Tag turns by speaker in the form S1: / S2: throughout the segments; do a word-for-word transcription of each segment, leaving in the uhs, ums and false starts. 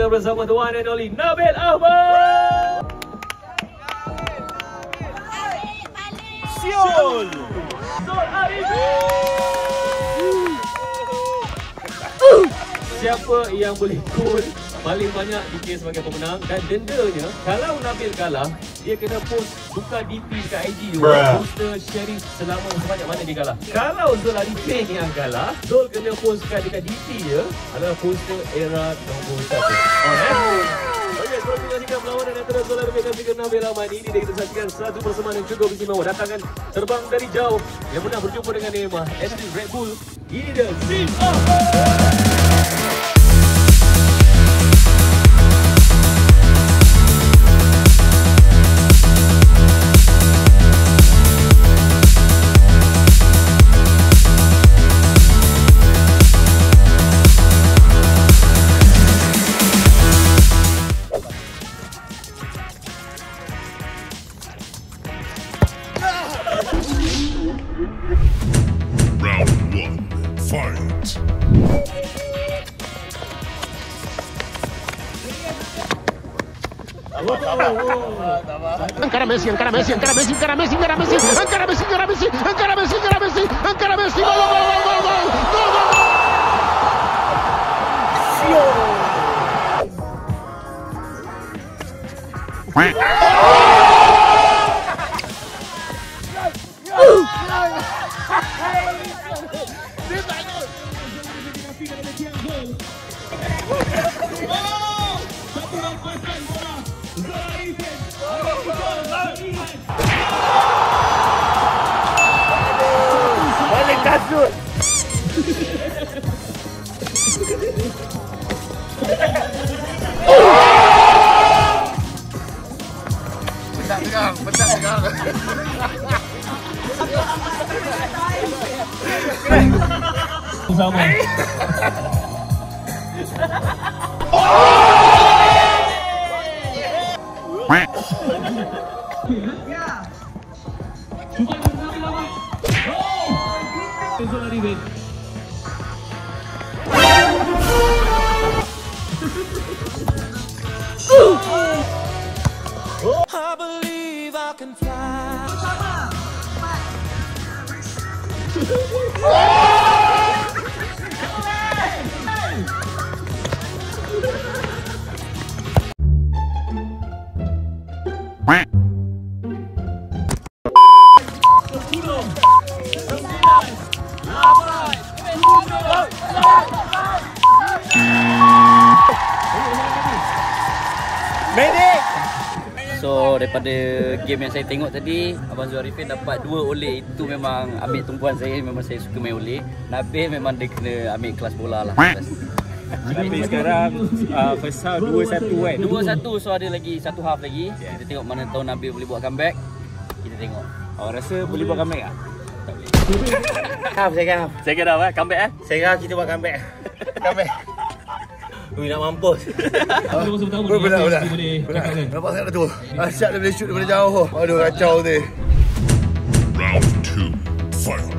S1: kita bersama the one and only Nabil Ahmad. Siol Zul Arifin. Siapa yang boleh gol paling banyak dikira sebagai pemenang, dan dendanya kalau Nabil kalah, dia kena post buka D P dekat I G tu, poster sharing selama sebanyak mana dia kalah. Kalau Zul Arifin yang kalah, Zul kena postkan dekat D P dia adalah poster era nombor satu. Alright. Okey, sebelum kita saksikan perlawanan antara Zul Arifin dan juga Nabil Ahmad ini, kita saksikan satu persembahan yang cukup istimewa, datangan terbang dari jauh yang pernah berjumpa dengan Neymar, Aston Red Bull. Ini dia Zul Ahmad.
S2: Encara Messi, encara Messi, encara Messi, encara Messi, encara Messi, encara Messi, encara Messi, encara Messi, encara Messi, encara Messi, gol, gol, gol, gol, gol, gol, gol.
S3: Balik kasut. Bentak tegang, bentak tegang.
S1: Sama. Zul Arifin.
S4: I believe I can fly.
S5: So daripada game yang saya tengok tadi, Abang Zul Arifin dapat dua oleh. Itu memang ambil tumpuan saya, memang saya suka main oleh. Nabil memang dia kena ambil kelas bola lah.
S3: Nabil sekarang uh, first half dua satu kan?
S5: dua satu, so ada lagi satu half lagi. Kita tengok mana tahu Nabil boleh buat comeback. Kita tengok.
S3: Awak rasa boleh buat comeback tak?
S5: Tak boleh.
S3: Half, saya kan half.
S5: Saya kira dah, comeback eh?
S3: Saya kira kita buat comeback. Comeback. Ui, nak mampus.
S1: Betul
S3: benar benar. Nampak sangat tu. Asyik dia boleh shoot daripada jauh. Aduh, kacau tu.
S6: Round two, fight.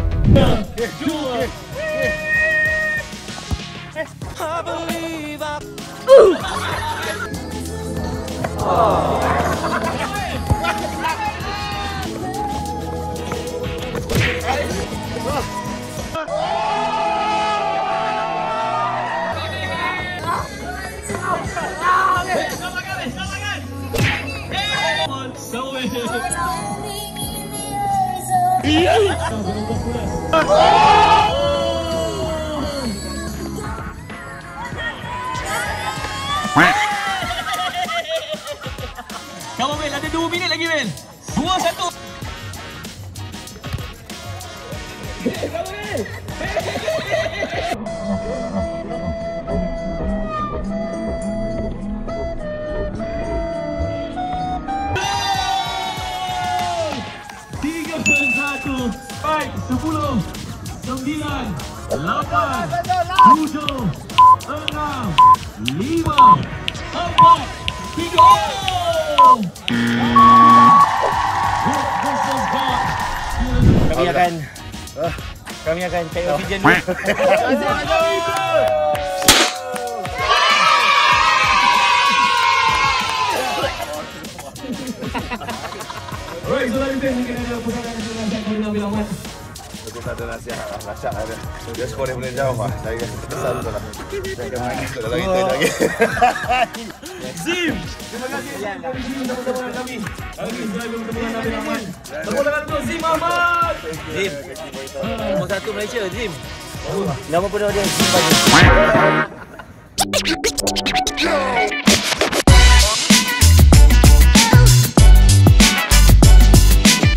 S4: I believe I
S1: Kamu Mel, ada dua minit lagi Mel. Dua satu. Tiga satu. Baik, sepuluh, sembilan, lapan, tujuh, enam, lima, empat, tiga.
S3: Kami akan kami akan cari oksigen dulu.
S1: Zim mungkin ada pusaka nasihat dari Nabil Ahmad.
S3: Aku tak ada nasihat lah, nasihat ada. Dia skor dia boleh jauh lah. Saya kesal tu lah. Saya akan lagi, sudah lagi, saya lagi.
S1: Zim, terima kasih Zim bersama dengan kami. Kami sudah bertemu dengan Nabil Ahmad. Tepuk tangan untuk Zim Ahmad.
S7: Zim, nombor satu Malaysia, Zim.
S3: Nama pun dia Zim.